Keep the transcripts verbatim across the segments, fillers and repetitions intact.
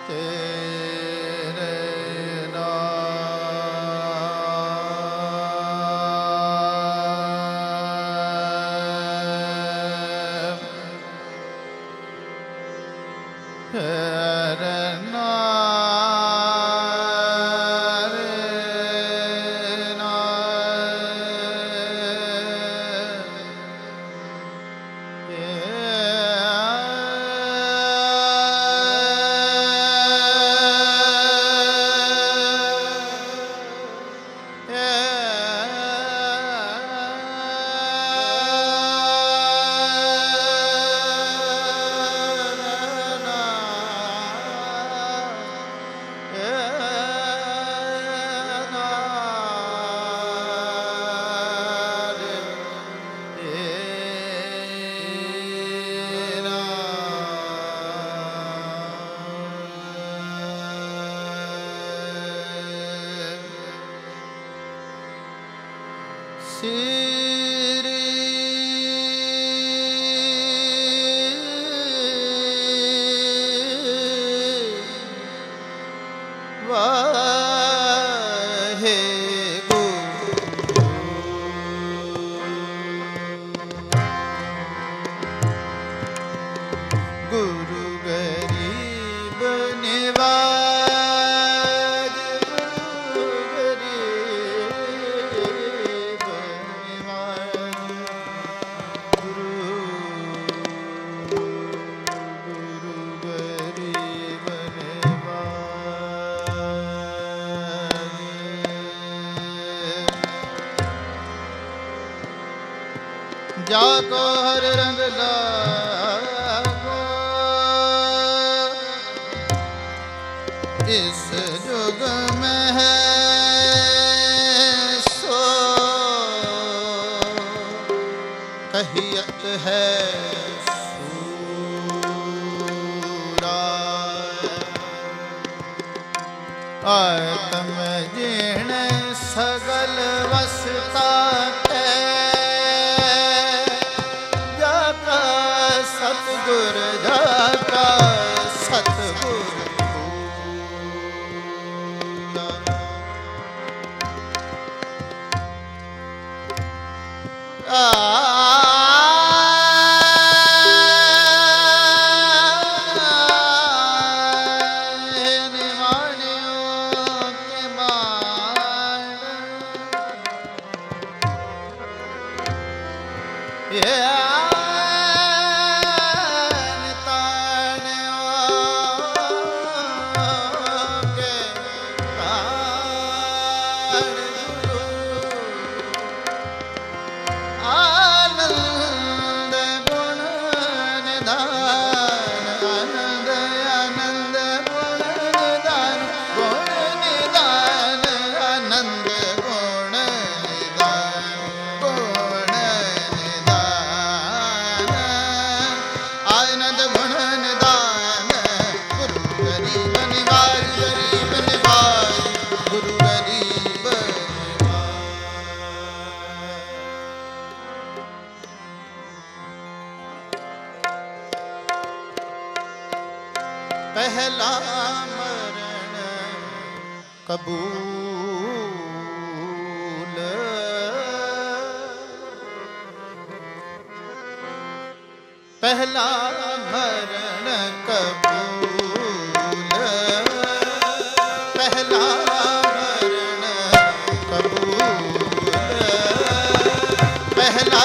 जाको हर रंग लागो इस जुग में है सो कहियत है सूरा आत्म जीण सगल वसता सतगुर जाका सतगुर पहला मरण कबूल पहला मरण कबूल पहला मरण कबूल पहला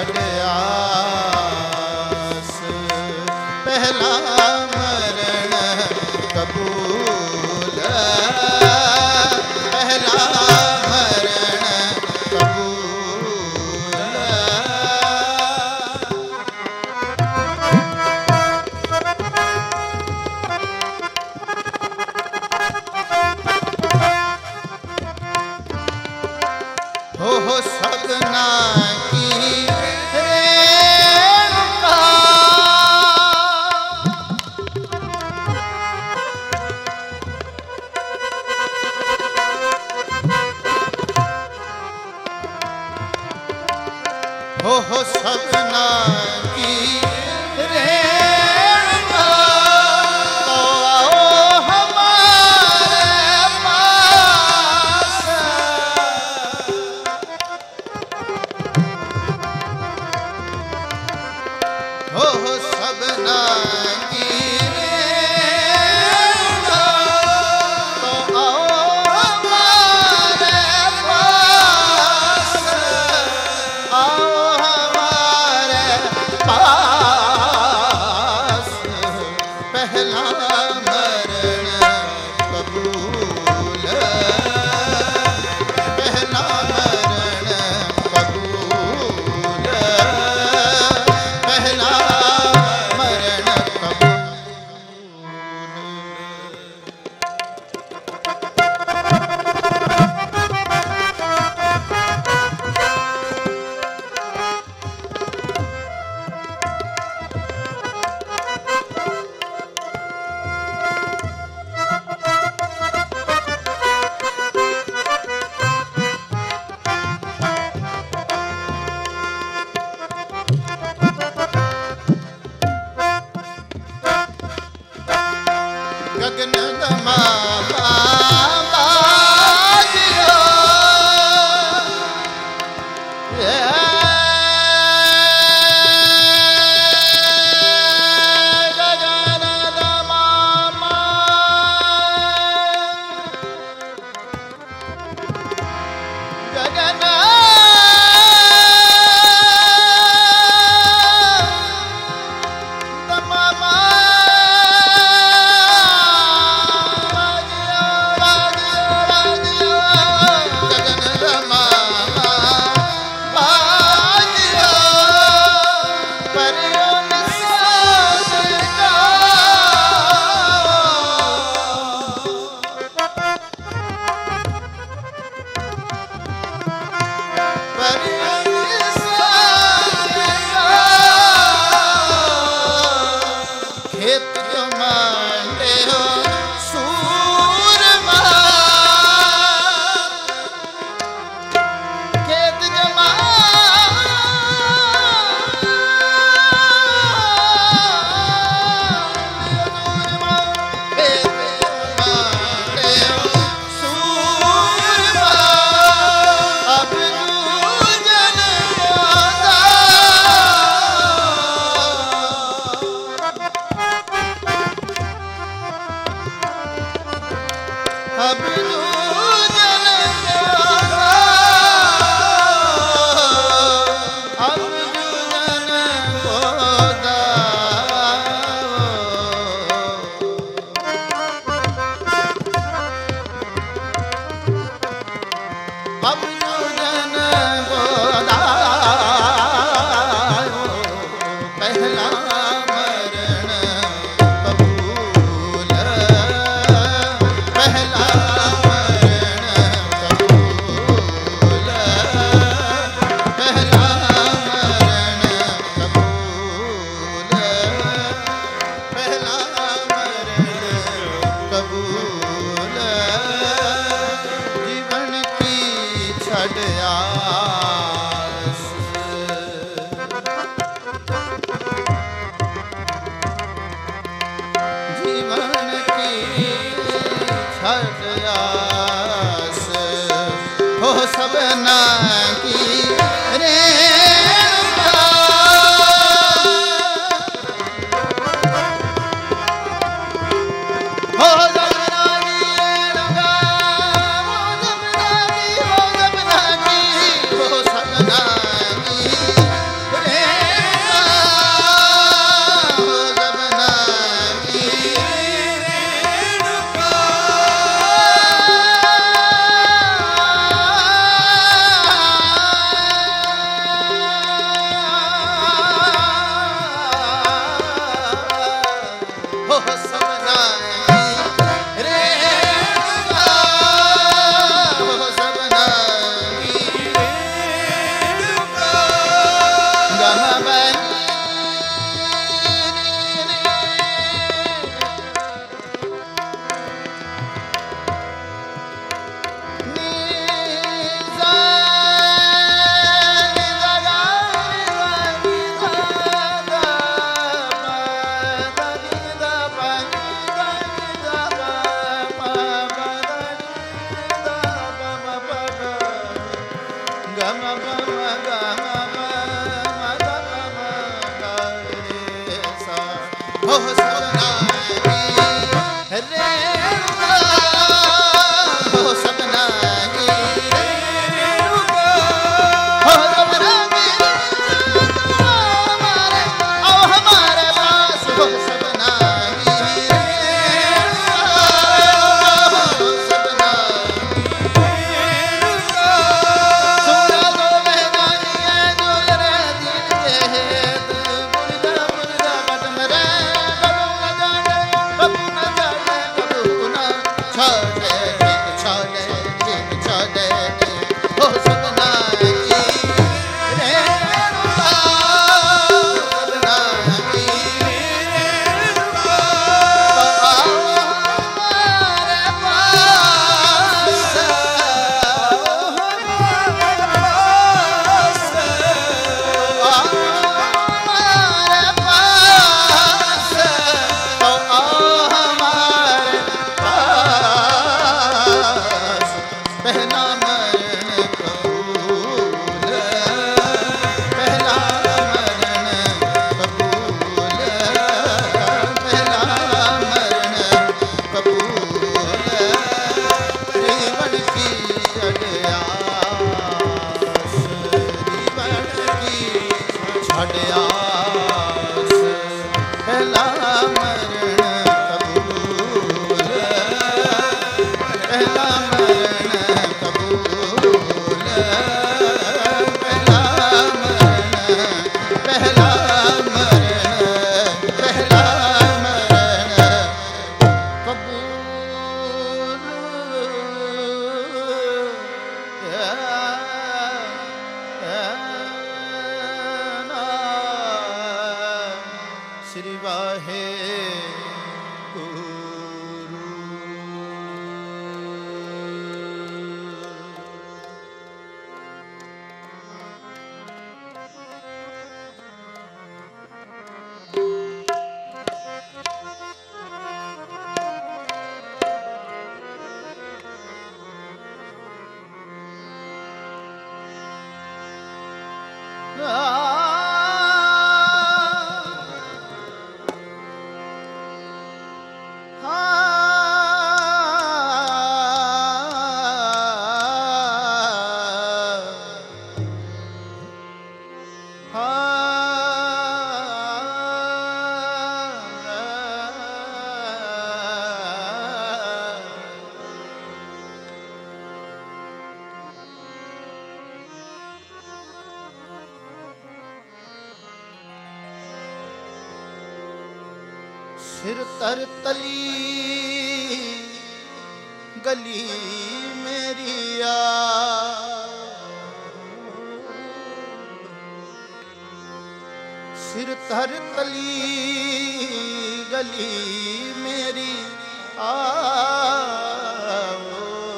छड़ आस, पहला मरण कबूल, पहला मरण कबूल। हो हो सपना की रेणुका, हो हो सपना की रेणुका, तो आओ हमारे पास। हो हो सपना की रेणुका, तो आओ हमारे पास, आओ हमारे पास। पहला मरण कबूल, पहला मरण कबूल, पहला मरण कबूल। गगन दमामा बाजियो, ये गगन दमामा, गगन दमामा खेत जमाते हो सूरमा, खेत जमाते हो सूरमा, अब दूजन प्यादा, अब दूजन प्यादा, अब दूजन गोदा। अब दूजन गोदा, पहला मरण कबूल, पहला मरण कबूल, पहला मरण कबूल, पहला मरण कबूल। जीवन की छड़ आस, जीवन की छड़ आस, हो सबना की रेणुका, हो सबना की रेणुका, हो सबना की, हो सबना की, हो सबना की सिर तर तली गली मेरी आ सिर तर तली गली मेरी आओ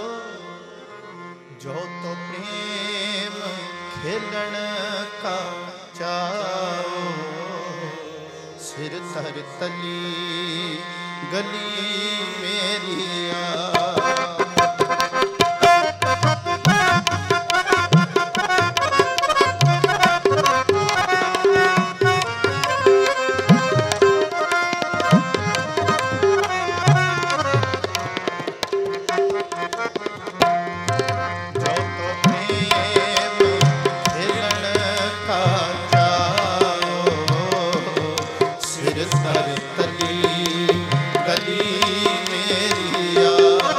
जो तो प्रेम खेलन का चाओ सिर तर तली गली मेरी आ गली मेरी आ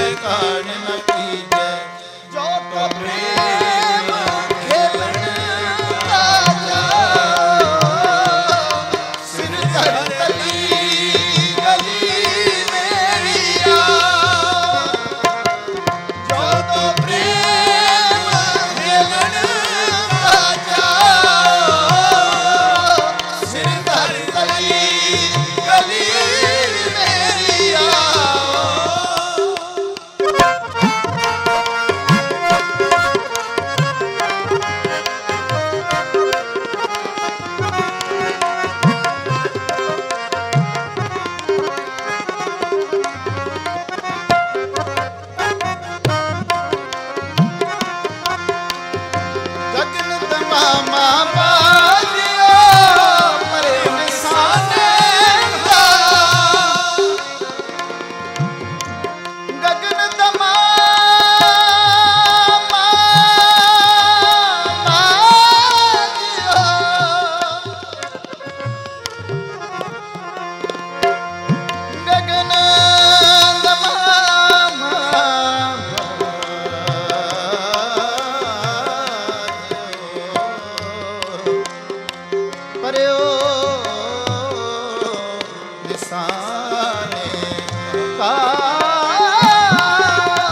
कान न कीजे जो तो प्रेम खेलन का जाओ सिर धर तली गली मेरी आओ जो तो प्रेम खेलन का जाओ सिर धर तली गली मेरी आओ गगन तमामा बाजियो मरे निशाने का गगन तमामा बाजियो गगन परे निशाने का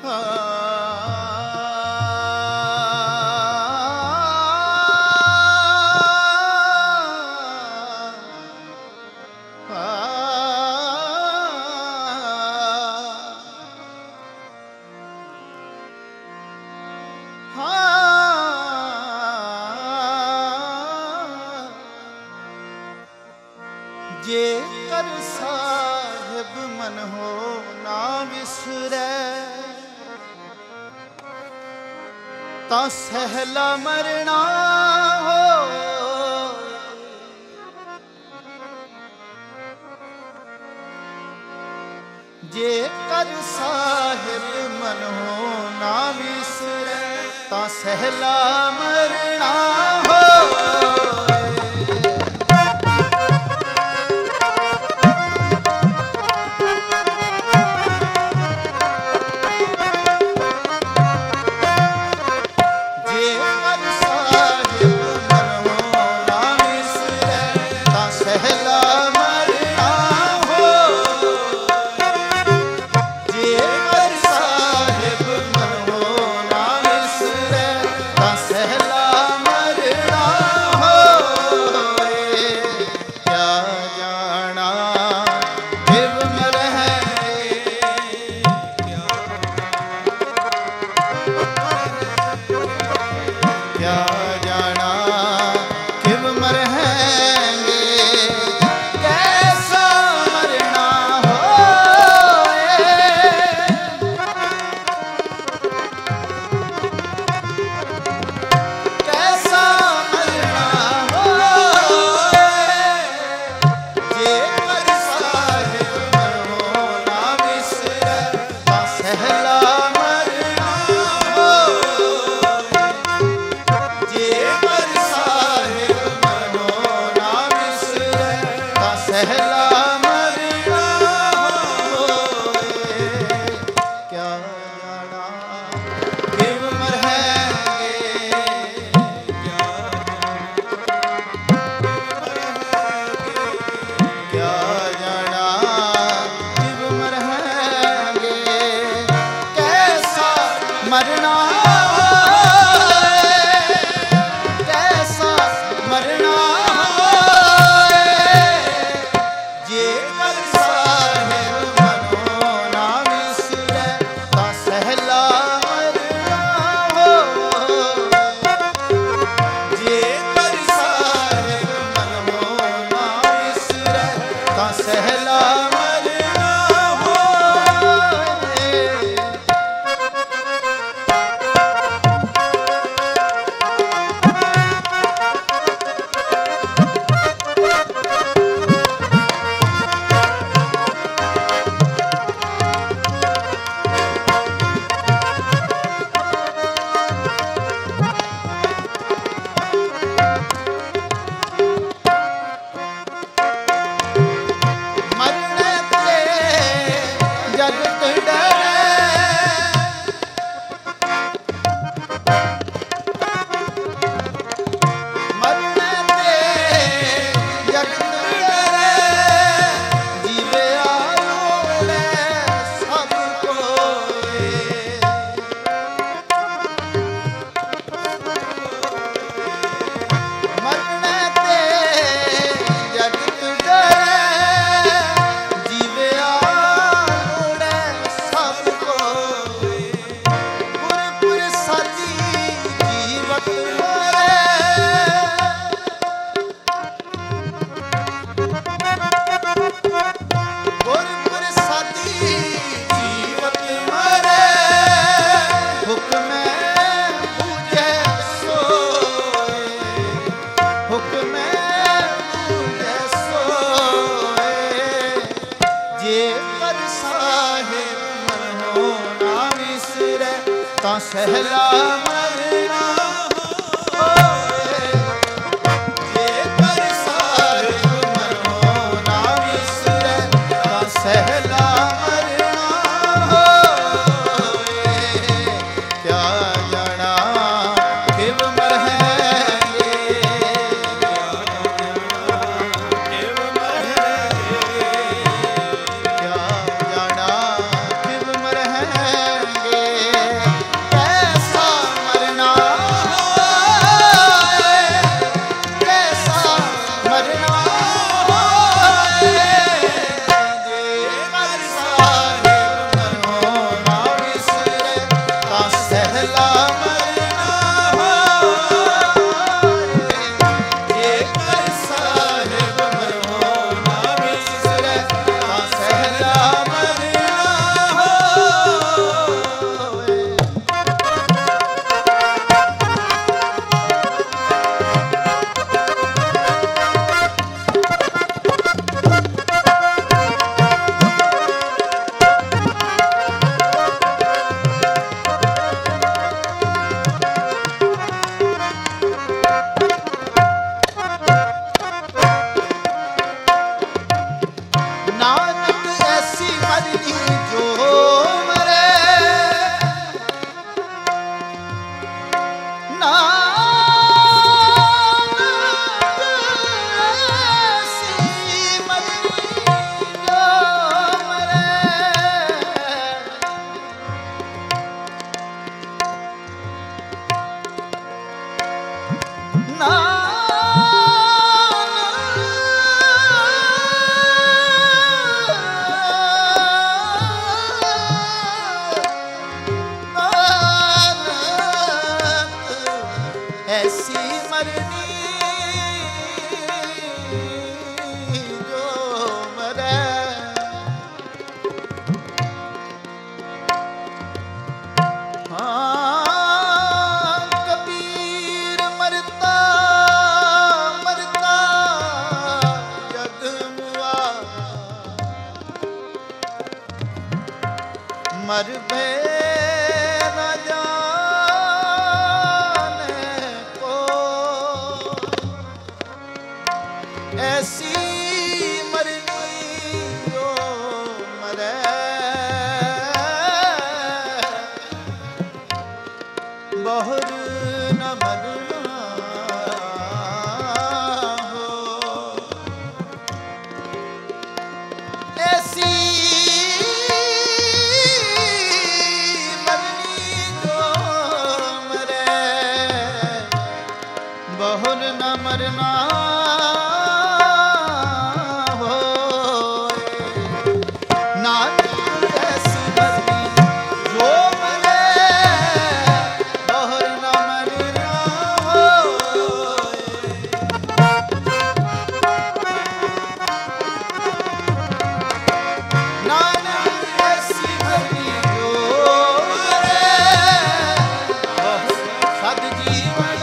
जे कर साहिब मन हो ना विसरै ता सहला मरना हो। जे कर साहिब मन हो ना विसरै ता सहला मरना हो। सहला मरना होए, जे कर साहिब मन हो ना विसरै ता सहला मरना होए। क्या जाना किव मरहेंगे, किव मरहेंगे, क्या जाना किव मरहेंगे। मर बे न जाने को ऐसी मरनी जो मरे बहुर न मरना हो ऐसी बहुर न मरना हो नानक ऐसी मरनी जो मरे बहुर न मरना हो नानक ऐसी मरनी जो मरे बहुर सद जीवन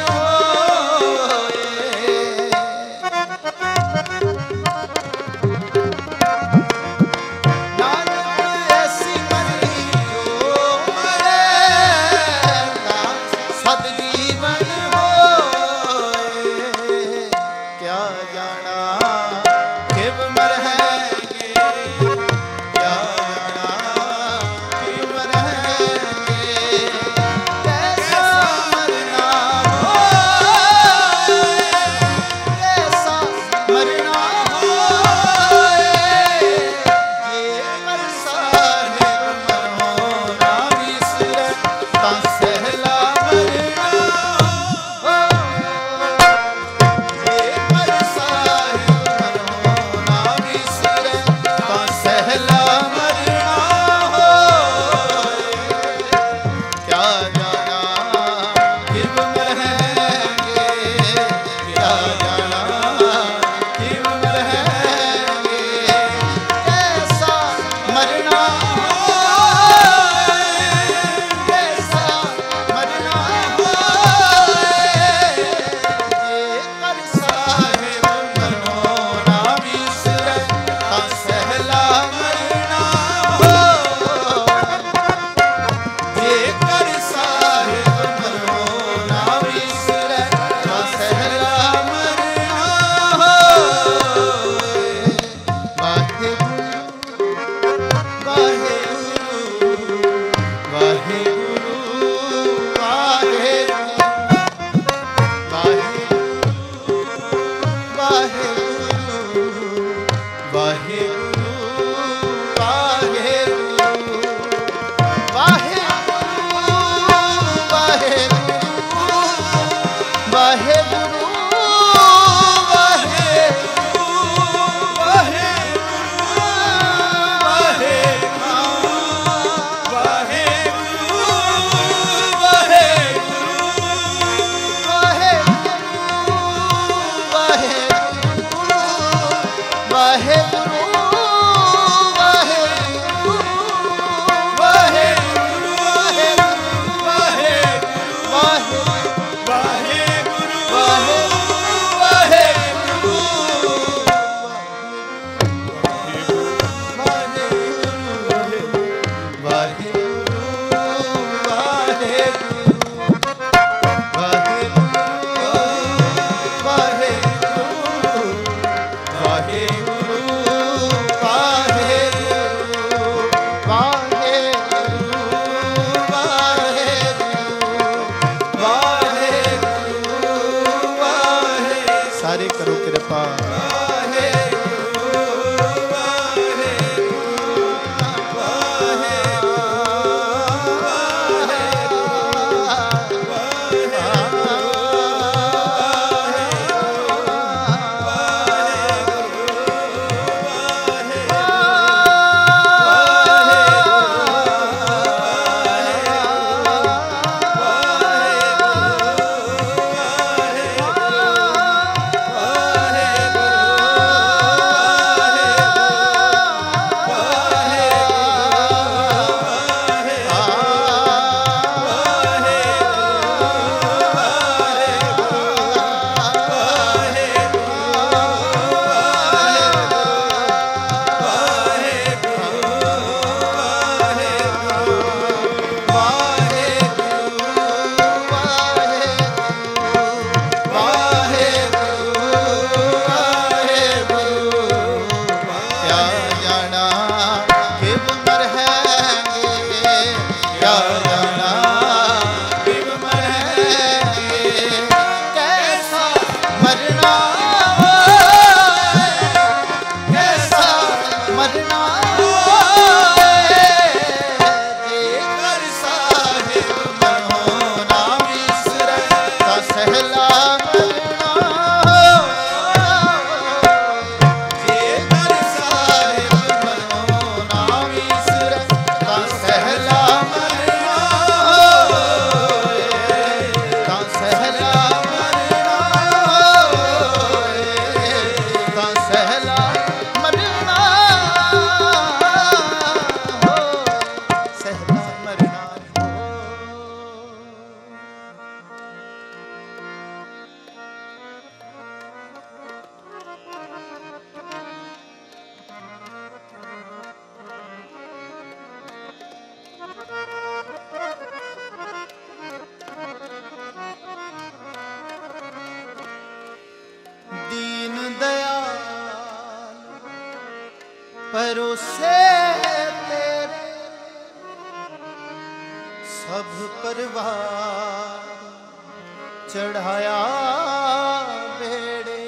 सब परिवार चढ़ाया बेड़े,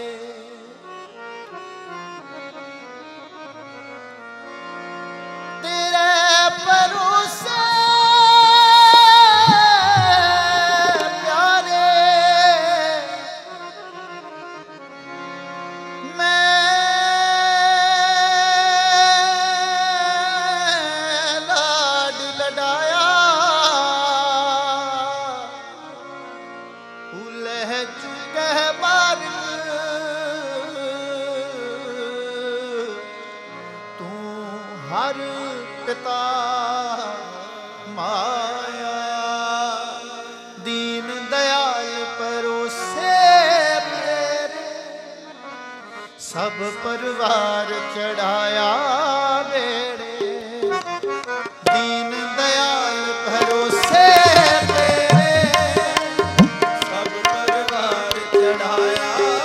तेरे भरोसे हर पिता माया, दीन दयाल परोसे तेरे, सब परिवार चढ़ाया बेड़े, दीन दयाल भरोसे तेरे, सब परिवार चढ़ाया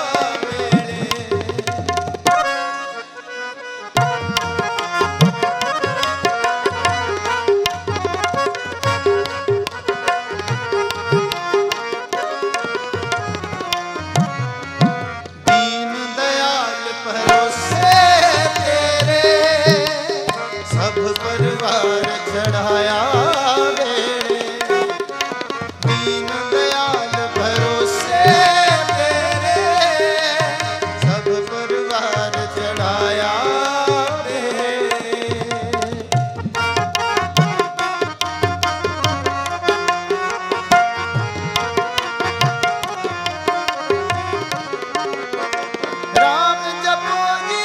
परिवार चढ़ाया बेड़े, दीन दयाल भरोसे तेरे, सब परिवार चढ़ाया राम जपोगी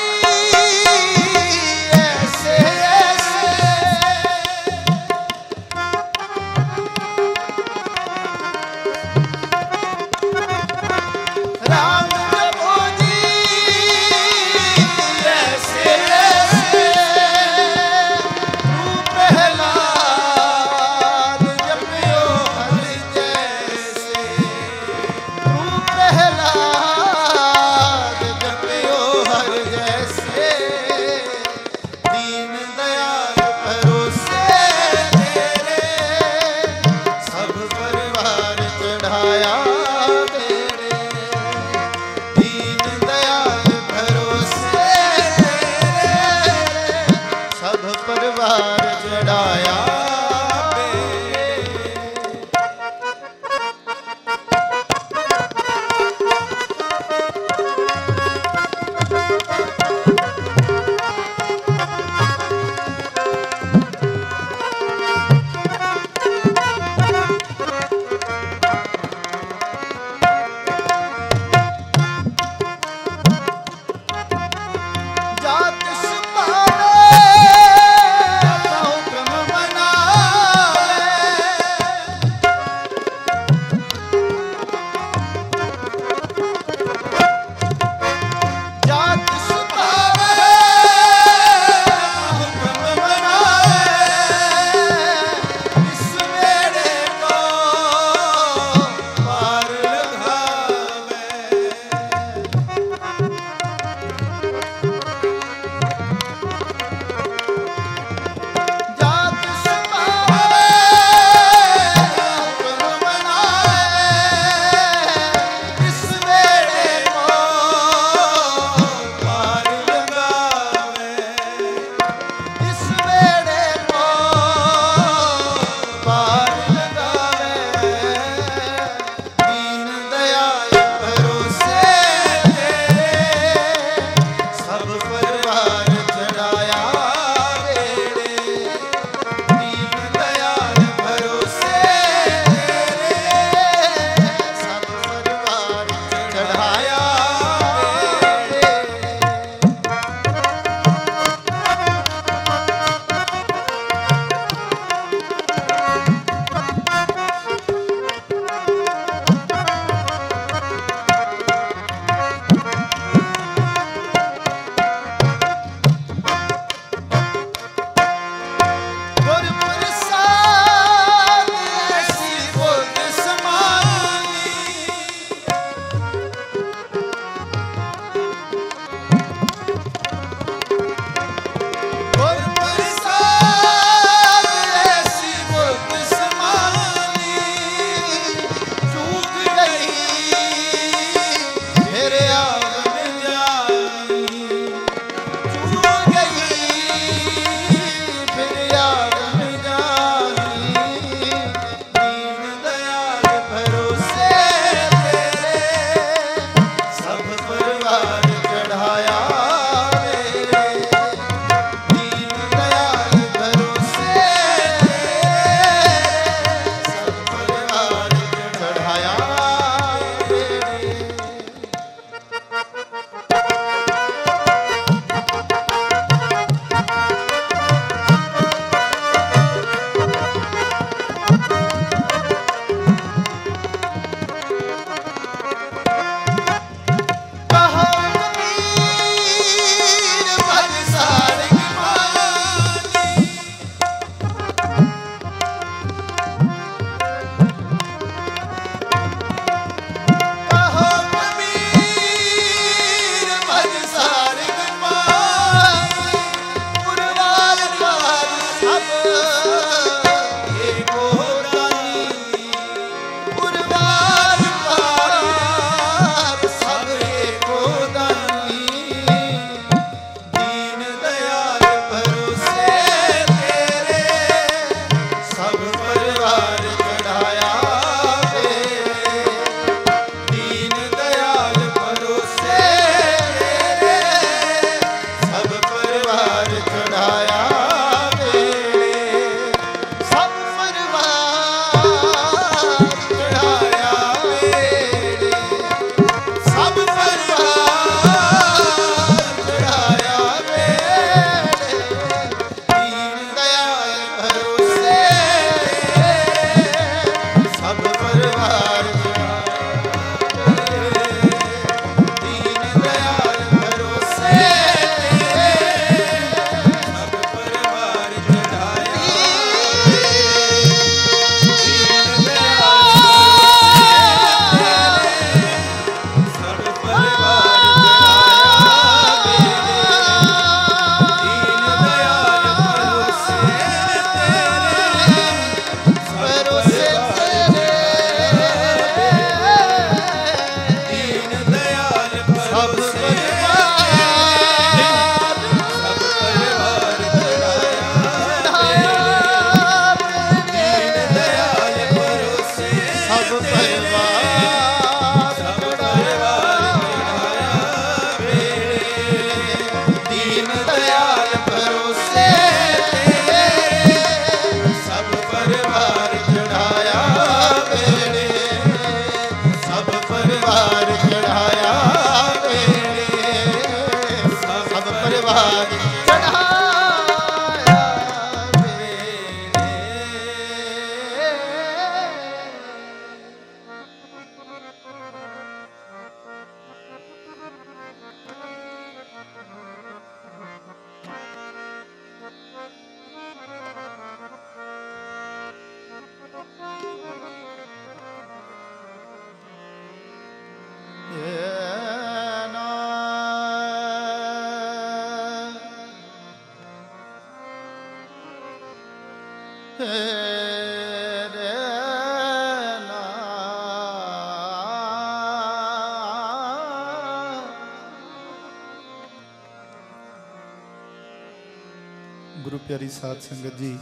प्यारी साध संगत जी,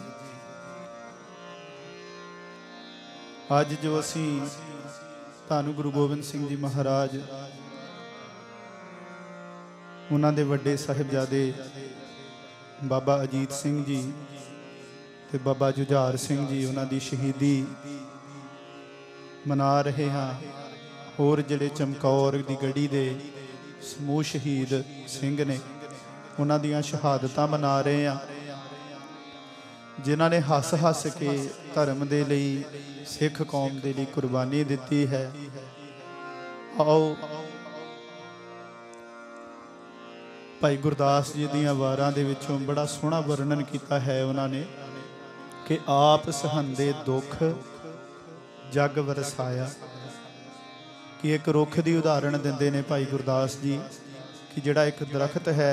अज जो असी धन गुरु गोबिंद सिंह जी महाराज उन्हां दे वड्डे साहिबजादे बाबा अजीत सिंह जी ते बाबा जुझार सिंह जी उन्हां दी शहीदी मना रहे हाँ। होर जिहड़े चमकौर दी गढ़ी दे समूह शहीद सिंह ने उन्हां दियां शहादतां मना रहे हैं, जिन्हां ने हस हस के धर्म दे लई सिख कौम दे लई कुर्बानी दिती है। आओ भाई गुरदास जी दियां वारां दे विचों बड़ा सोहना वर्णन किया है उन्होंने कि आप सहंदे दुख जग वरसाया, कि एक रुख की उदाहरण दिंदे ने भाई गुरदास जी कि जिहड़ा एक दरख्त है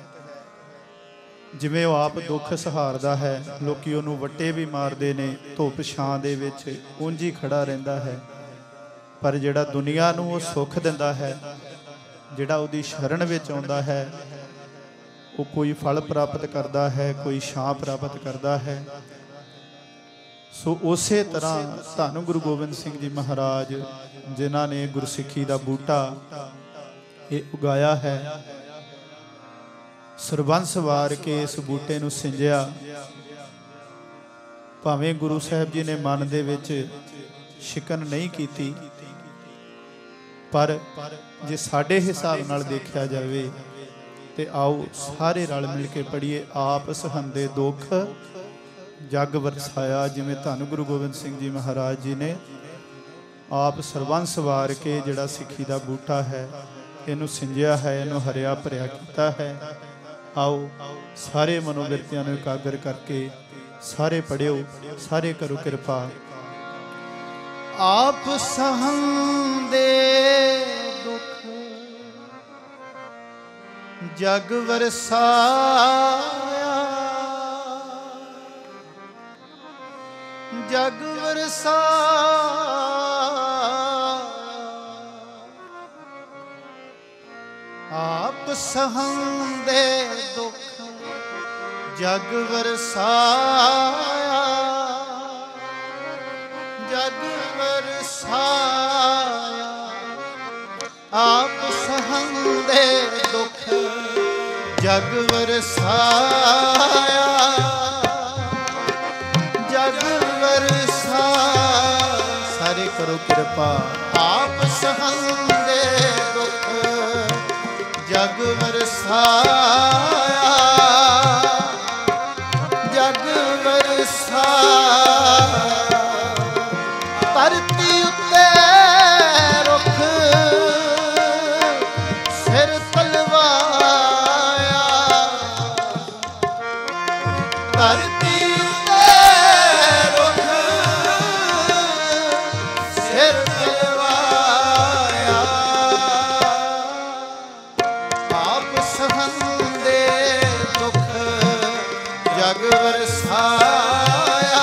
जिवें वो आप दुख सहारदा है, लोकी उहनूं वट्टे भी मारदे ने, धुप छां दे विच उंज ही खड़ा रहिंदा है, पर जिहड़ा दुनिया नूं वो सुख दिंदा है, जिहड़ा उहदी शरण विच आउंदा है, वो कोई फल प्राप्त करता है, कोई छां प्राप्त करता है। सो उस तरह धन गुरु गोबिंद सिंह जी महाराज जिन्हां ने गुरसिੱਖੀ दा बूटा ये उगाया है, सरबंस वार के इस बूटे नूं सिंजिया, भावें गुरु साहब जी ने मन दे विच शिकन नहीं कीती, पर जे साडे हिसाब नाल देखा जाए तो आओ सारे रल मिल के पढ़िए। आप सहंदे दुख जग वरसाया, जिवें धन गुरु गोबिंद सिंह जी महाराज जी ने आप सरबंस वार के जिहड़ा सिੱਖੀ दा बूटा है इनू सिंजिया है, इनू हरिया भरिया किया है। आओ सारे मनोबिरतियां नूं एकागर करके सारे पढ़ियो, सारे करो कृपा। आप सहंदे दुख जग वरसाया, जग वरसाया, आप सहंदे दुख जग वरसाया, जग वरसाया, आप सहंदे दुख जग वरसाया, जग वरसाया। सारे करो कृपा। आप सहंदे दुख जग वरसाया, जग वरसाया। धरती उत्ते रुख सिर तलवाया, धरती उत्ते रुख सिर तलवाया। आप सहंदे दुख जग वरसाया,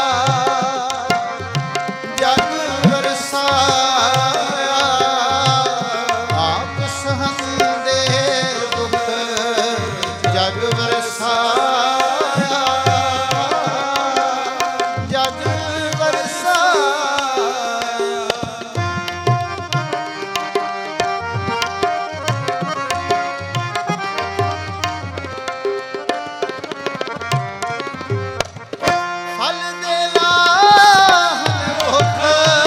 जग वरसाया। आप सहंदे दुख जग वरसाया, जग वरसाया। फल दे लाहन रुख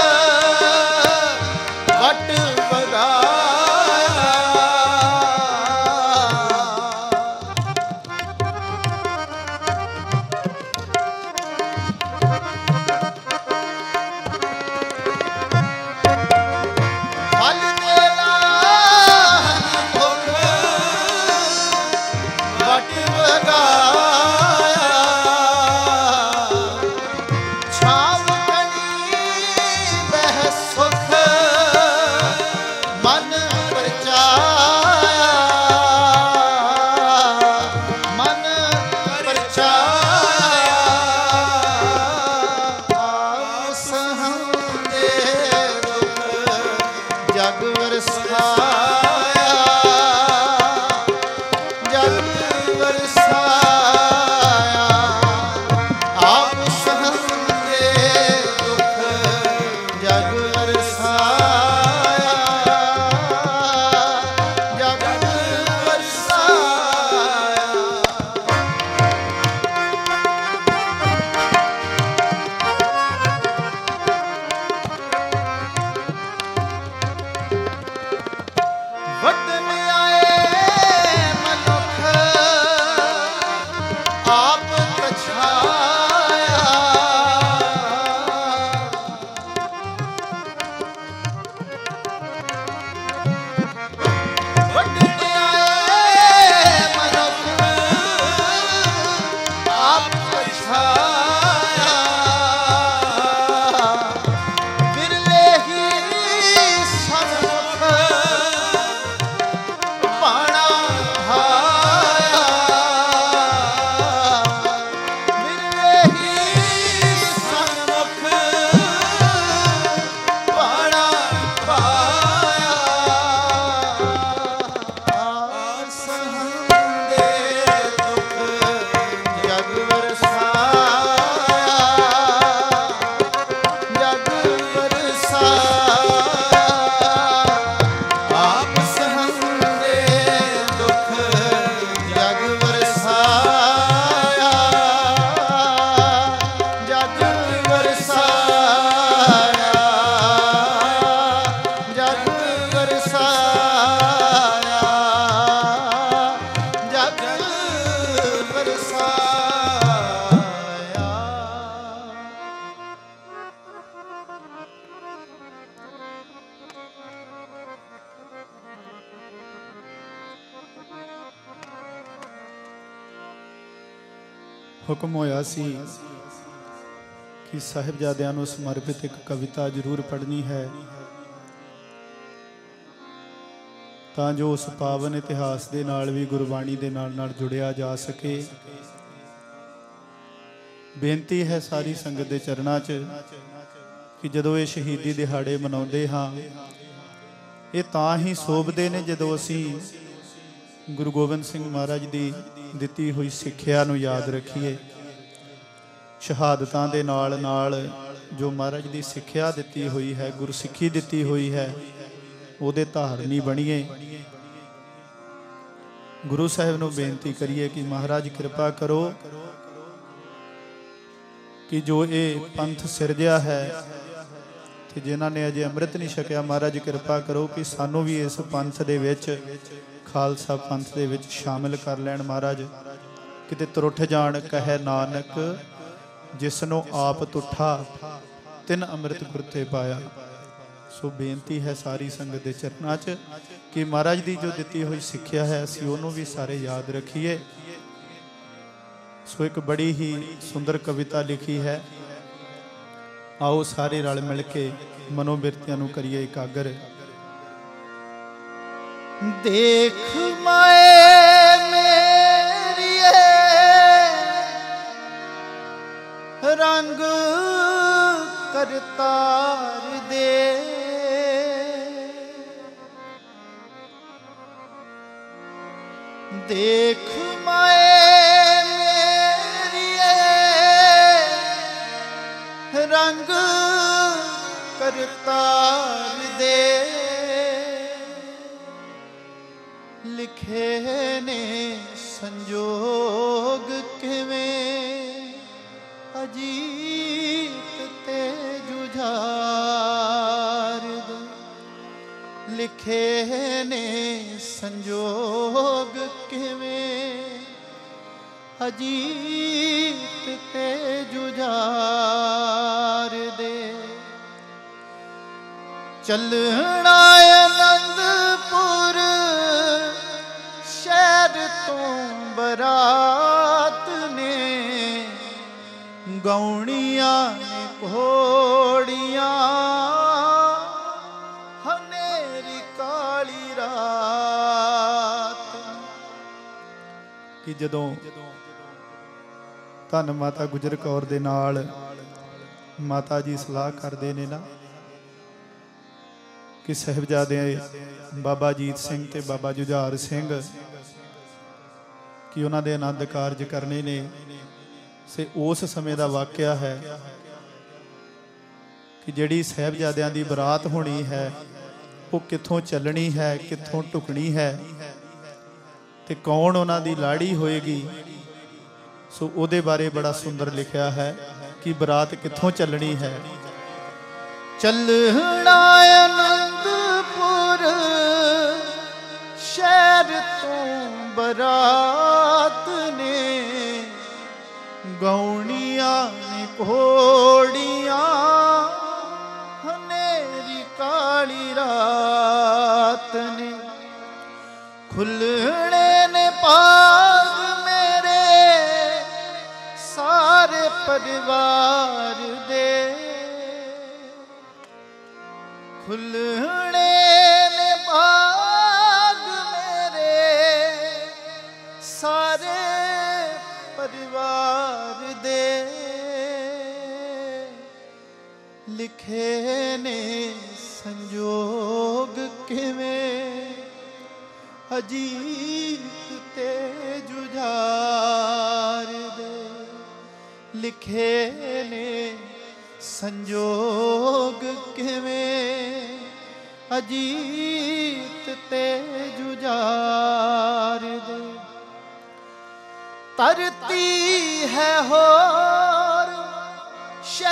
वट वगाया, ਵਰਸਾਇਆ ਜਗ ਵਰਸਾਇਆ ਜਗ ਵਰਸਾਇਆ। ਹੁਕਮ ਹੋਇਆ ਸੀ ਕਿ ਸਾਹਿਬਜ਼ਾਦਿਆਂ ਨੂੰ ਸਮਰਪਿਤ ਇੱਕ ਕਵਿਤਾ ਜ਼ਰੂਰ ਪੜ੍ਹਨੀ ਹੈ ਤਾਂ ਜੋ ਉਸ ਪਾਵਨ ਇਤਿਹਾਸ ਦੇ ਨਾਲ ਵੀ ਗੁਰਬਾਣੀ ਦੇ ਨਾਲ ਨਾਲ ਜੁੜਿਆ ਜਾ ਸਕੇ। ਬੇਨਤੀ ਹੈ ਸਾਰੀ ਸੰਗਤ ਦੇ ਚਰਨਾਂ 'ਚ ਕਿ ਜਦੋਂ ਇਹ ਸ਼ਹੀਦੀ ਦਿਹਾੜੇ ਮਨਾਉਂਦੇ ਹਾਂ ਇਹ ਤਾਂ ਹੀ ਸੋਭਦੇ ਨੇ ਜਦੋਂ ਅਸੀਂ ਗੁਰੂ ਗੋਬਿੰਦ ਸਿੰਘ ਮਹਾਰਾਜ ਦੀ ਦਿੱਤੀ ਹੋਈ ਸਿੱਖਿਆ ਨੂੰ ਯਾਦ ਰੱਖੀਏ। ਸ਼ਹਾਦਤਾਂ ਦੇ ਨਾਲ ਨਾਲ ਜੋ ਮਹਾਰਾਜ ਦੀ ਸਿੱਖਿਆ ਦਿੱਤੀ ਹੋਈ ਹੈ, ਗੁਰਸਿੱਖੀ ਦਿੱਤੀ ਹੋਈ ਹੈ, ਉਹਦੇ ਧਾਰਨੀ ਬਣੀਏ। ਗੁਰੂ ਸਾਹਿਬ ਨੂੰ ਬੇਨਤੀ ਕਰੀਏ ਕਿ ਮਹਾਰਾਜ ਕਿਰਪਾ ਕਰੋ ਕਿ ਜੋ ਇਹ ਪੰਥ ਸਿਰਜਿਆ ਹੈ ਤੇ ਜਿਨ੍ਹਾਂ ਨੇ ਅਜੇ ਅੰਮ੍ਰਿਤ ਨਹੀਂ ਛਕਿਆ, ਮਹਾਰਾਜ ਕਿਰਪਾ ਕਰੋ ਕਿ ਸਾਨੂੰ ਵੀ ਇਸ ਪੰਥ ਦੇ ਵਿੱਚ, ਖਾਲਸਾ ਪੰਥ ਦੇ ਵਿੱਚ ਸ਼ਾਮਿਲ ਕਰ ਲੈਣ। ਮਹਾਰਾਜ ਕਿਤੇ ਤੁਰਠ ਜਾਣ ਕਹੇ ਨਾਨਕ ਜਿਸ ਨੂੰ ਆਪ ਤੁਠਾ ਤਿੰਨ ਅੰਮ੍ਰਿਤ ਗੁਰ ਤੇ ਪਾਇਆ। ਸੋ ਬੇਨਤੀ ਹੈ ਸਾਰੀ ਸੰਗਤ ਦੇ ਚਰਨਾਂ 'ਚ ਕਿ ਮਹਾਰਾਜ ਦੀ ਜੋ ਦਿੱਤੀ ਹੋਈ ਸਿੱਖਿਆ ਹੈ ਅਸੀਂ ਉਹਨੂੰ ਵੀ ਸਾਰੇ ਯਾਦ ਰੱਖੀਏ। ਸੋ ਇੱਕ ਬੜੀ ਹੀ ਸੁੰਦਰ ਕਵਿਤਾ ਲਿਖੀ ਹੈ, ਆਓ ਸਾਰੇ ਰਲ ਮਿਲ ਕੇ ਮਨੋਬਿਰਤੀਆਂ ਨੂੰ ਕਰੀਏ ਇਕਾਗਰ। ਦੇਖ ਮਾਏ ਮੇਰੀਏ ਰੰਗ ਕਰਤਾਰ ਦੇ, ਦੇਖ ਮਾਏ ਮੇਰੀਏ ਰੰਗ ਕਰਤਾਰ ਦੇ, ਲਿਖੇ ਨੇ ਸੰਜੋਗ ਕਿਵੇਂ ਅਜੀਤ ਤੇ ਜੁਝਾਰ ਦੇ, ਲਿਖੇ ਨੇ ਸੰਜੋਗ ਕਿਵੇਂ ਅਜੀਤ ਤੇ ਜੁਝਾਰ ਦੇ, ਚੱਲਣਾ ਆਨੰਦਪੁਰ ਸ਼ਹਿਰ ਤੋਂ ਬਰਾਤ ਨੇ, ਗਾਉਣੀਆਂ ਘੋੜੀਆਂ ਹਨੇਰੀ ਕਾਲੀ ਰਾਤ। ਕਿ ਜਦੋਂ ਧੰਨ ਮਾਤਾ ਗੁਜਰ ਕੌਰ ਦੇ ਨਾਲ ਮਾਤਾ ਜੀ ਸਲਾਹ ਕਰਦੇ ਨੇ ਨਾ ਕਿ ਸਾਹਿਬਜ਼ਾਦੇ ਬਾਬਾ ਅਜੀਤ ਸਿੰਘ ਤੇ ਬਾਬਾ ਜੁਝਾਰ ਸਿੰਘ ਕਿ ਉਹਨਾਂ ਦੇ ਆਨੰਦ ਕਾਰਜ ਕਰਨੇ ਨੇ, ਸੇ ਉਸ ਸਮੇਂ ਦਾ ਵਾਕਿਆ ਹੈ ਕਿ ਜਿਹੜੀ ਸਾਹਿਬਜ਼ਾਦਿਆਂ ਦੀ ਬਰਾਤ ਹੋਣੀ ਹੈ ਉਹ ਕਿੱਥੋਂ ਚੱਲਣੀ ਹੈ, ਕਿੱਥੋਂ ਢੁਕਣੀ ਹੈ ਤੇ ਕੌਣ ਉਹਨਾਂ ਦੀ ਲਾੜੀ ਹੋਏਗੀ। ਸੋ ਉਹਦੇ ਬਾਰੇ ਬੜਾ ਸੁੰਦਰ ਲਿਖਿਆ ਹੈ ਕਿ ਬਰਾਤ ਕਿੱਥੋਂ ਚੱਲਣੀ ਹੈ। ਚੱਲਣਾ ਆਨੰਦਪੁਰ ਸ਼ਹਿਰ ਤੋਂ ਬਰਾਤ ਨੇ, ਗਾਉਣੀਆਂ ਘੋੜੀਆਂ ਹਨੇਰੀ ਕਾਲੀ ਰਾਤ ਨੇ, ਖੁੱਲ੍ਹਣੇ ਨੇ ਭਾਗ ਮੇਰੇ ਸਾਰੇ ਪਰਿਵਾਰ ਦੇ, ਖੁੱਲ੍ਹਣੇ ਨੇ ਭਾਗ ਮੇਰੇ ਸਾਰੇ ਪਰਿਵਾਰ ਦੇ, ਲਿਖੇ ਨੇ ਸੰਜੋਗ ਕਿਵੇਂ ਅਜੀਤ ਤੇ ਜੁਝਾਰ ਦੇ, ਲਿਖੇ ਨੇ ਸੰਜੋਗ ਕਿਵੇਂ ਅਜੀਤ ਤੇ ਜੁਝਾਰ ਦੇ, ਧਰਤੀ ਹੈ ਹੋਰ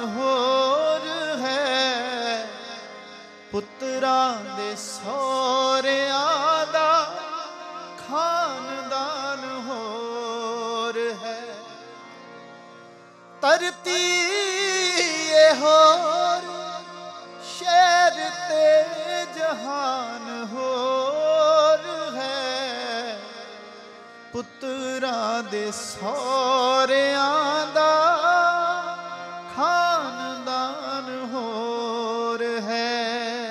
होर है, पुत्रां दे सौरियां दा खानदान होर है। धरती ये होर, शहर ते जहान होर है, पुत्रां दे सौरियां दा खानदान होर है।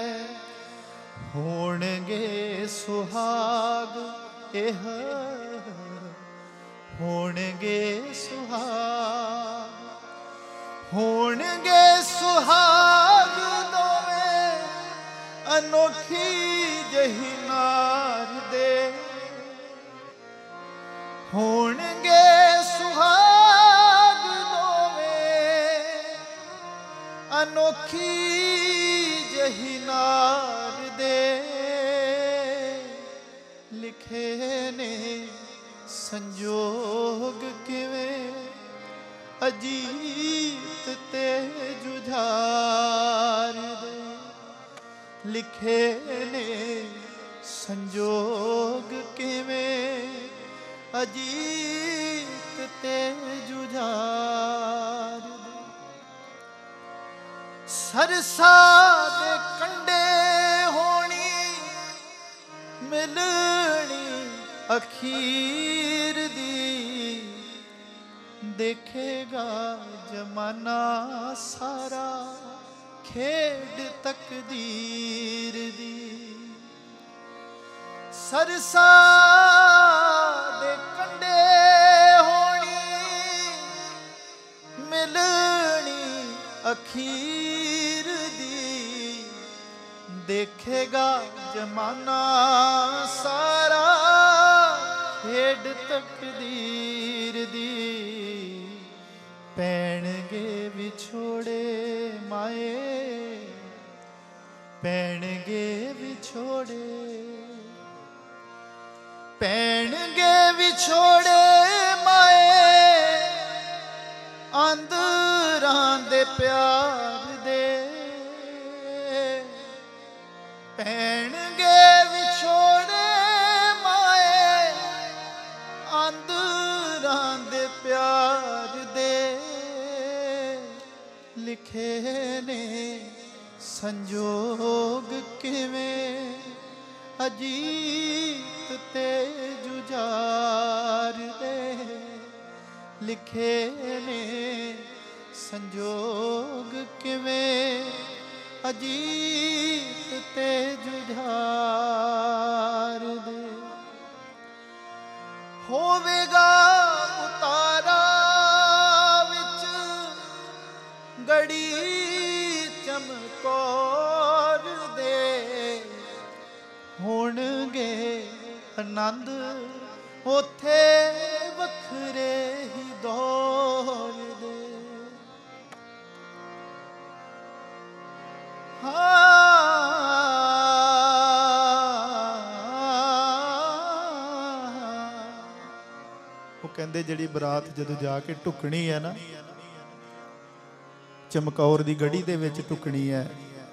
होणगे सुहाग एह, होणगे सुहाग, होणगे सुहाग दोवें अनोखी जही नार दे। होणगे सुहाग दोवें अनोखी जही नार दे। लिखे ने संजोग किवें अजीत ते जुझार दे। लिखे ने संजोग किवें अजीत ते जुझार दे। सरसा दे कंडे होनी मिलनी अखीर दी। देखेगा जमाना सारा खेड तकदीर दी। सरसा दे कंडे होनी मिलनी अखीर दी। देखेगा जमाना सारा खेड तकदीर दी। पैणगे विछोड़े माए, पैणगे विछोड़े, पैणगे विछोड़े माए। आंदरां दे प्यार दे, पैणगे विछोड़े माए। आंदरां दे प्यार दे। लिखे ने संजोग किवें अजीत ते जुझार दे। लिखे ने संजोग किवें अजीत ते जुझार दे। होवेगा उतारा विच गड़ी चमकौर दे। होणगे आनंद ओथे वखरे ही दौर दे। ਉਹ ਕਹਿੰਦੇ ਜਿਹੜੀ ਬਰਾਤ ਜਦੋਂ ਜਾ ਕੇ ਢੁਕਣੀ ਹੈ ਨਾ, ਚਮਕੌਰ ਦੀ ਗੜੀ ਦੇ ਵਿੱਚ ਢੁਕਣੀ ਹੈ,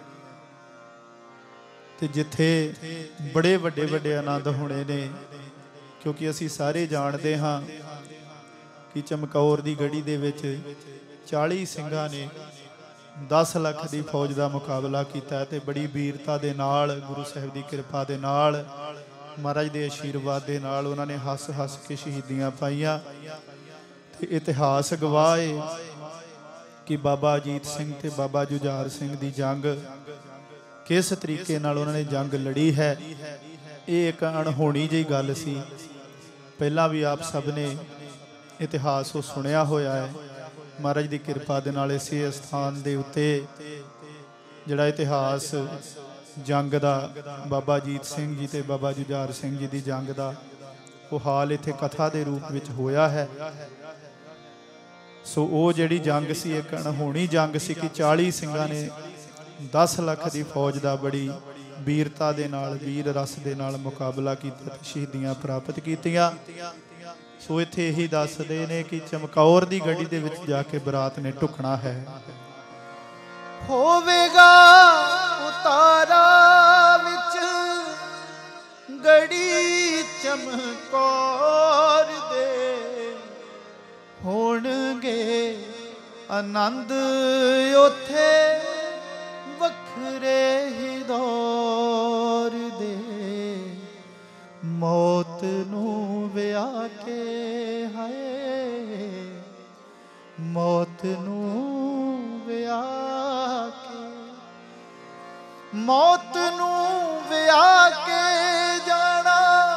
ਤੇ ਜਿੱਥੇ ਬੜੇ ਵੱਡੇ ਵੱਡੇ ਆਨੰਦ ਹੋਣੇ ਨੇ। ਕਿਉਂਕਿ ਅਸੀਂ ਸਾਰੇ ਜਾਣਦੇ ਹਾਂ ਕਿ ਚਮਕੌਰ ਦੀ ਗੜੀ ਦੇ ਵਿੱਚ ਚਾਲੀ ਸਿੰਘਾਂ ਨੇ ਦਸ ਲੱਖ ਦੀ ਫੌਜ ਦਾ ਮੁਕਾਬਲਾ ਕੀਤਾ ਤੇ ਬੜੀ ਵੀਰਤਾ ਦੇ ਨਾਲ, ਗੁਰੂ ਸਾਹਿਬ ਦੀ ਕਿਰਪਾ ਦੇ ਨਾਲ, ਮਹਾਰਾਜ ਦੇ ਆਸ਼ੀਰਵਾਦ ਦੇ ਨਾਲ ਉਹਨਾਂ ਨੇ ਹੱਸ ਹੱਸ ਕੇ ਸ਼ਹੀਦੀਆਂ ਪਾਈਆਂ। ਤੇ ਇਤਿਹਾਸ ਗਵਾਹ ਹੈ ਕਿ ਬਾਬਾ ਅਜੀਤ ਸਿੰਘ ਤੇ ਬਾਬਾ ਜੁਝਾਰ ਸਿੰਘ ਦੀ ਜੰਗ ਕਿਸ ਤਰੀਕੇ ਨਾਲ ਉਹਨਾਂ ਨੇ ਜੰਗ ਲੜੀ ਹੈ। ਇਹ ਇੱਕ ਅਣਹੋਣੀ ਜਿਹੀ ਗੱਲ ਸੀ। ਪਹਿਲਾਂ ਵੀ ਆਪ ਸਭ ਨੇ ਇਤਿਹਾਸ ਉਹ ਸੁਣਿਆ ਹੋਇਆ ਹੈ। ਮਹਾਰਾਜ ਦੀ ਕਿਰਪਾ ਦੇ ਨਾਲ ਇਸੇ ਅਸਥਾਨ ਦੇ ਉੱਤੇ ਜਿਹੜਾ ਇਤਿਹਾਸ ਜੰਗ ਦਾ, ਬਾਬਾ ਅਜੀਤ ਸਿੰਘ ਜੀ ਤੇ ਬਾਬਾ ਜੁਝਾਰ ਸਿੰਘ ਜੀ ਦੀ ਜੰਗ ਦਾ, ਉਹ ਹਾਲ ਇੱਥੇ ਕਥਾ ਦੇ ਰੂਪ ਵਿੱਚ ਹੋਇਆ ਹੈ। ਸੋ ਉਹ ਜਿਹੜੀ ਜੰਗ ਸੀ ਇੱਕ ਅਣਹੋਣੀ ਜੰਗ ਸੀ ਕਿ ਚਾਲੀ ਸਿੰਘਾਂ ਨੇ ਦਸ ਲੱਖ ਦੀ ਫੌਜ ਦਾ ਬੜੀ ਵੀਰਤਾ ਦੇ ਨਾਲ, ਵੀਰ ਰਸ ਦੇ ਨਾਲ ਮੁਕਾਬਲਾ ਕੀਤਾ ਤੇ ਸ਼ਹੀਦੀਆਂ ਪ੍ਰਾਪਤ ਕੀਤੀਆਂ। ਸੋ ਇੱਥੇ ਇਹੀ ਦੱਸਦੇ ਨੇ ਕਿ ਚਮਕੌਰ ਦੀ ਗੱਡੀ ਦੇ ਵਿੱਚ ਜਾ ਕੇ ਬਰਾਤ ਨੇ ਢੁਕਣਾ ਹੈ। ਹੋਵੇਗਾ ਉਤਾਰਾ ਵਿੱਚ ਗੜੀ ਚਮਕੌਰ ਦੇ, ਹੋਣਗੇ ਆਨੰਦ ਉੱਥੇ ਵੱਖਰੇ ਹੀ ਦੌਰ ਦੇ। ਮੌਤ ਨੂੰ ਵਿਆਹ ਕੇ ਹਾਏ, ਮੌਤ ਨੂੰ ਵਿਆਹ ਕੇ, ਮੌਤ ਨੂੰ ਵਿਆਹ ਕੇ ਜਾਣਾ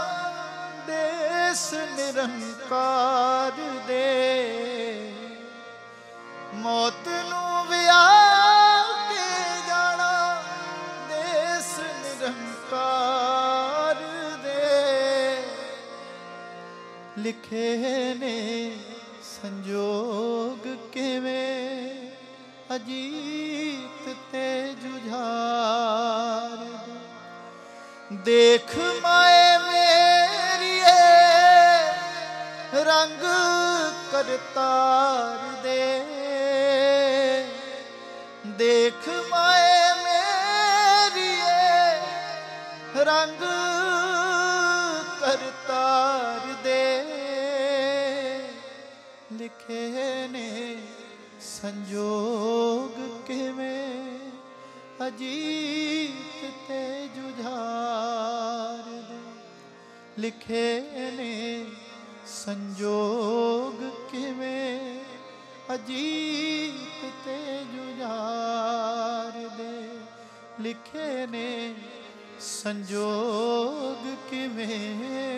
ਦੇਸ ਨਿਰੰਕਾਰ ਦੇ। ਮੌਤ ਨੂੰ ਵਿਆਹ ਕੇ ਜਾਣਾ ਦੇਸ ਨਿਰੰਕਾਰ ਦੇ। ਲਿਖੇ ਨੇ ਸੰਜੋਗ ਕਿਵੇਂ ਅਜੀਤ ਤੇ ਜੁਝਾਰ ਦੇ। ਦੇਖ ਮਾਏ ਮੇਰੀਏ ਰੰਗ ਕਰਤਾਰ ਦੇ। ਦੇਖ ਮਾਏ ਮੇਰੀਏ ਰੰਗ ਕਰਤਾਰ ਦੇ। ਲਿਖੇ ਨੇ ਸੰਜੋਗ ਕਿਵੇਂ ਅਜੀਤ ਤੇ ਜੁਝਾਰ ਦੇ। ਲਿਖੇ ਨੇ ਸੰਜੋਗ ਕਿਵੇਂ ਅਜੀਤ ਤੇ ਜੁਝਾਰ ਦੇ। ਲਿਖੇ ਨੇ ਸੰਜੋਗ ਕਿਵੇਂ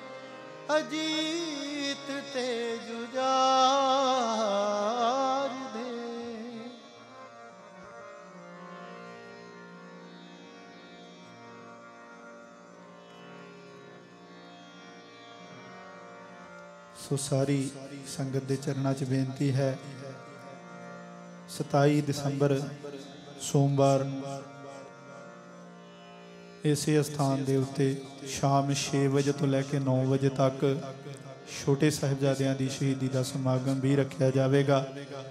ਅਜੀਤ ਤੇ ਜੁਝਾਰ ਦੇ। ਸੋ ਸਾਰੀ ਸੰਗਤ ਦੇ ਚਰਨਾਂ 'ਚ ਬੇਨਤੀ ਹੈ, ਸਤਾਈ ਦਸੰਬਰ ਸੋਮਵਾਰ ਇਸੇ ਸਥਾਨ ਦੇ ਉੱਤੇ ਸ਼ਾਮ ਛੇ ਵਜੇ ਤੋਂ ਲੈ ਕੇ ਨੌ ਵਜੇ ਤੱਕ ਛੋਟੇ ਸਾਹਿਬਜ਼ਾਦਿਆਂ ਦੀ ਸ਼ਹੀਦੀ ਦਾ ਸਮਾਗਮ ਵੀ ਰੱਖਿਆ ਜਾਵੇਗਾ,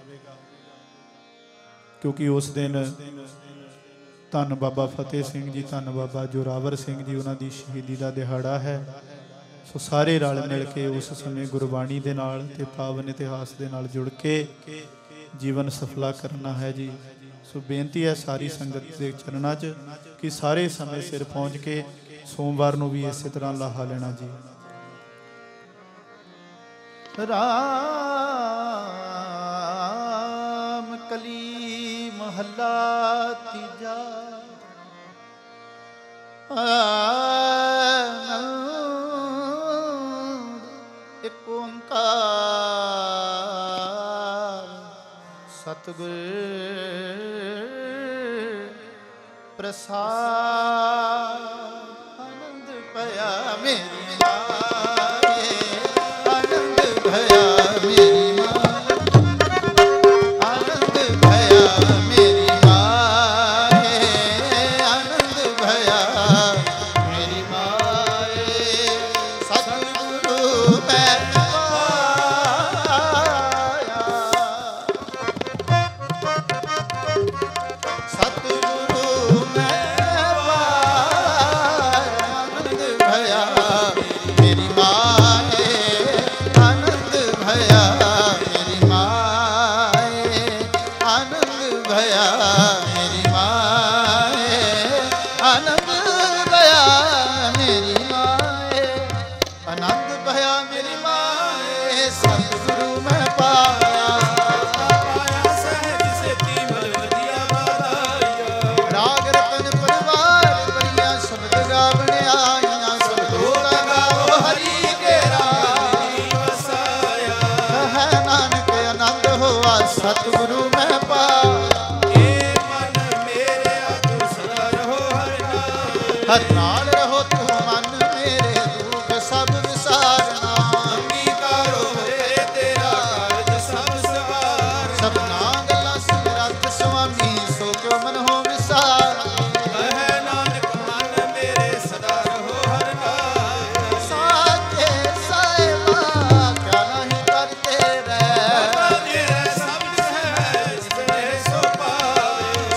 ਕਿਉਂਕਿ ਉਸ ਦਿਨ ਧੰਨ ਬਾਬਾ ਫਤਿਹ ਸਿੰਘ ਜੀ, ਧੰਨ ਬਾਬਾ ਜੋਰਾਵਰ ਸਿੰਘ ਜੀ, ਉਹਨਾਂ ਦੀ ਸ਼ਹੀਦੀ ਦਾ ਦਿਹਾੜਾ ਹੈ। ਸੋ ਸਾਰੇ ਰਲ ਮਿਲ ਕੇ ਉਸ ਸਮੇਂ ਗੁਰਬਾਣੀ ਦੇ ਨਾਲ ਤੇ ਪਾਵਨ ਇਤਿਹਾਸ ਦੇ ਨਾਲ ਜੁੜ ਕੇ ਜੀਵਨ ਸਫਲਾ ਕਰਨਾ ਹੈ ਜੀ। ਸੋ ਬੇਨਤੀ ਹੈ ਸਾਰੀ ਸੰਗਤ ਦੇ ਚਰਨਾਂ 'ਚ ਕਿ ਸਾਰੇ ਸਮੇਂ ਸਿਰ ਪਹੁੰਚ ਕੇ ਸੋਮਵਾਰ ਨੂੰ ਵੀ ਇਸੇ ਤਰ੍ਹਾਂ ਲਾਹਾ ਲੈਣਾ ਜੀ। ਰਾਮ ਕਲੀ ਮਹੱਲਾ ਤੀਜਾ। ਆਨੰਦ ਇੱਕ ਓੰਕਾਰ ਸਤਿਗੁਰ ਪ੍ਰਸਾਦ। ਆਨੰਦ ਪਿਆ ਮੇਰੀ ਮਾਏ, ਆਨੰਦ ਭਇਆ ਮੇਰੀ ਮਾਏ, ਆਨੰਦ ਭਇਆ ਮੇਰੀ ਮਾਏ, ਆਨੰਦ ਭਇਆ ਮੇਰੀ ਮਾਏ। ਸਤਿਗੁਰੂ ਮੈਂ ਪਾਇਆ, ਸਤਿਗੁਰੂ ਮੈਂ ਪਾਇਆ। ਆਨੰਦ ਭਇਆ ਮੇਰੀ ਮਾਏ, ਆਨੰਦ ਭਇਆ ਮੇਰੀ ਮਾਏ, ਆਨੰਦ ਭਇਆ ਮੇਰੀ ਮਾਏ, ਆਨੰਦ ਭਇਆ ਮੇਰੀ ਮਾਏ, ਆਨੰਦ ਭਇਆ ਮੇਰੀ ਮਾਏ। ਸਤਿਗੁਰੂ ਮੈਂ ਪਾਇਆ, ਪਾਇਆ ਸਹਿਜ ਸੇਤੀ ਮਲ ਵਧੀਆ ਵਾਦਾਇਆ। ਰਾਗ ਰਤਨ ਪਰਿਵਾਰ ਬੜੀਆਂ ਸ਼ਬਦ ਗਾਵਣ ਆਈਆਂ। ਸਭ ਲੋਕਾਂ ਗਾਵੋ ਹਰੀ ਕੇ ਰਾਗ ਵਸਾਇਆ। ਹੈ ਨਾਨਕ ਆਨੰਦ ਹੋਆ ਸਤਿਗੁਰੂ ਮੈਂ ਪਾਇਆ। ਏ ਮਨ ਮੇਰਿਆ ਤੂੰ ਸਦਾ ਰਹੋ ਹਰਿ ਨਾਮ। ਹਰ ਨਾਲ ਰਹੋ ਤੂੰ ਮਨ ਮੇਰੇ, ਦੁੱਖ ਸਭ ਵਿਸਾਰਨਾ। ਅੰਗੀਕਾਰੋ ਹੋਏ ਤੇਰਾ ਕਾਰਜ ਸਭ ਸਵਾਰ। ਸਭਨਾ ਗੱਲਾਂ ਸਿਮਰਤ ਸੁਆਮੀ, ਸੋ ਕਿਉ ਮਨ ਹੋ ਵਿਸਾਰ। ਕਹੈ ਨਾਨਕ ਮਨ ਮੇਰੇ ਸਦਾ ਰਹੋ ਹਰਿ ਨਾਮ। ਸਾਚੇ ਸਾਹਿਬਾ ਕਿਆ ਨਹੀਂ ਕਰਤੇ ਰਹਿ। ਤੇਰਾ ਸਬਦ ਹੈ ਜਿਸਨੇ ਸੋ ਪਾਵੇ।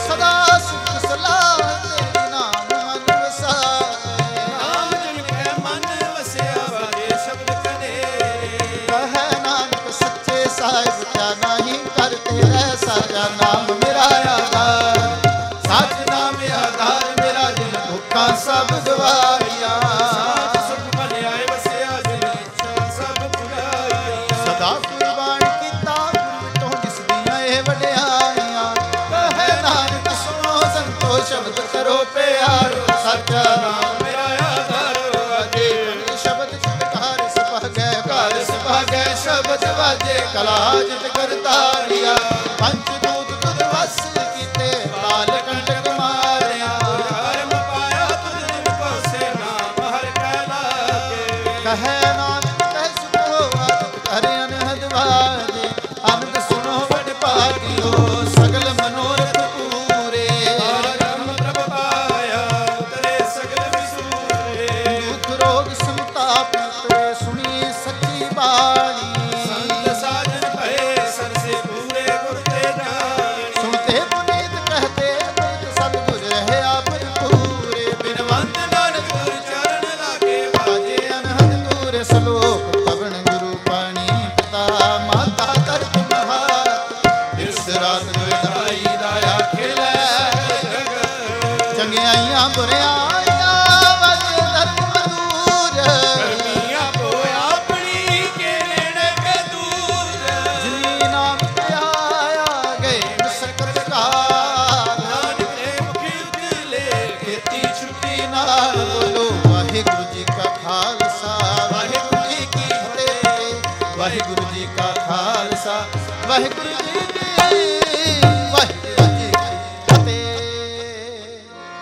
ਵਡਿਆਈਆਂ ਕਹੇ ਨਾਨਕ ਸੁਣੋ ਸੰਤੋ ਸ਼ਬਦ ਕਰੋ ਪਿਆਰੋ ਸੱਚਾ ਨਾਮ ਮੇਰਾ ਆਧਾਰ ਅਜੇ ਸ਼ਬਦ ਚਿਤਕਾਰ ਸੁਭਾਗੈ ਘਰ ਸੁਭਾਗੈ ਸ਼ਬਦ ਵਾਜੇ ਕਲਾ ਜਿਤ ਕਰਤਾਰਿਆ ਪੰਚ ਦੂਤ ਤੁਧ ਵਸ ਕੀਤੇ ਕਾਲ ਕੰਟਕ ਮਾਰਿਆ ਧਰਮ ਪਾਇਆ ਤੁਧ ਜਿਨ ਕੋ ਸੇ ਨਾਮ ਹਰ ਕੈ ਲਾਗੇ ਕਹੈ ਨਾਨਕ ਤੈ ਸੁਖੋ ਆਦਿ ਹਰ ਅਨਹਦ ਵਾਜੇ ਅਨੰਦ ਸੁਣੋ ਵਡ ਭਾਗਿਓ ਸਗਲ ਮਨੋਰਥ ਪੂਰੇ ਧਰਮ ਪ੍ਰਭ ਪਾਇਆ ਉਤਰੇ ਸਗਲ ਵਿਸੂਰੇ ਦੁਖ ਰੋਗ ਸੰਤਾਪ ਉਤਰੇ ਸੁਣੀ ਸੱਚੀ ਬਾਣੀ ਸੰਤ ਸਾਜਨ ਭਏ ਸਰਸੇ ਪੂਰੇ ਗੁਰ ਤੇ ਜਾਣੀ ਸੁਣਤੇ ਪੁਨੀਤ ਕਹਤੇ ਅਮਿਤ ਸਤਿਗੁਰ ਰਹਿਆ ਭਰਪੂਰੇ ਬਿਨਵੰਤ ਨਾਨਕ ਗੁਰ ਚਰਨ ਲਾਗੇ ਬਾਜੇ ਅਨਹਦ ਤੂਰੇ ਸਲੋਕ ਪਵਨ ਗੁਰੂ ਪਾਣੀ ਪਿਤਾ ਮਾਤਾ ਧਰਤ ਮਹਾਤ ਇਸ ਰਾਤ ਵਿਦਾਈ ਦਾ ਆਖਿਲੈ ਜਗਤ ਚੰਗਿਆਈਆਂ ਬੁਰਿਆਈਆਂ ਵਜੇ ਧਰਮ ਦੂਰ ਕਰਮੀਆਂ ਕੋ ਆਪਣੀ ਕੇ ਨੇੜੇ ਕੇ ਦੂਰ ਜਿਨੀ ਨਾਮ ਤੇ ਆਇਆ ਗਏ ਮਸਕਤ ਕਾਲ ਨਾਨਕ ਦੇ ਮੁਖੀ ਉਜਲੇ ਖੇਤੀ ਛੁੱਟੀ ਨਾਲ ਬੋਲੋ ਵਾਹਿਗੁਰੂ ਜੀ ਕਾ ਖਾਲਸਾ ਵਾਹਿਗੁਰੂ ਜੀ ਕੀ ਫਤਿਹ ਵਾਹਿਗੁਰੂ ਜੀ ਕਾ ਖਾਲਸਾ ਵਾਹਿਗੁਰੂ ਜੀ ਕੀ ਵਾਹਿਗੁਰੂ ਜੀ ਕੀ ਫਤਿਹ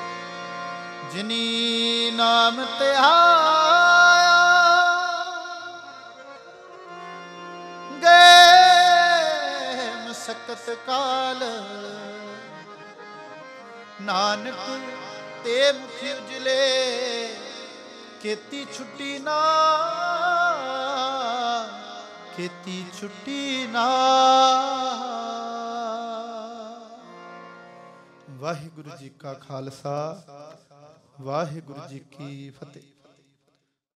ਜਿਨੀ ਨਾਮ ਤੇ ਆਇਆ ਗਏ ਮਸਕਤ ਕਾਲ ਨਾਨਕ ਤੇ ਮੁਖੀ ਉਜਲੇ ਖੇਤੀ ਛੁੱਟੀ ਨਾ ਖੇਤੀ ਛੁੱਟੀ ਨਾ ਵਾਹਿਗੁਰੂ ਜੀ ਕਾ ਖਾਲਸਾ ਵਾਹਿਗੁਰੂ ਜੀ ਕੀ ਫਤਿਹ।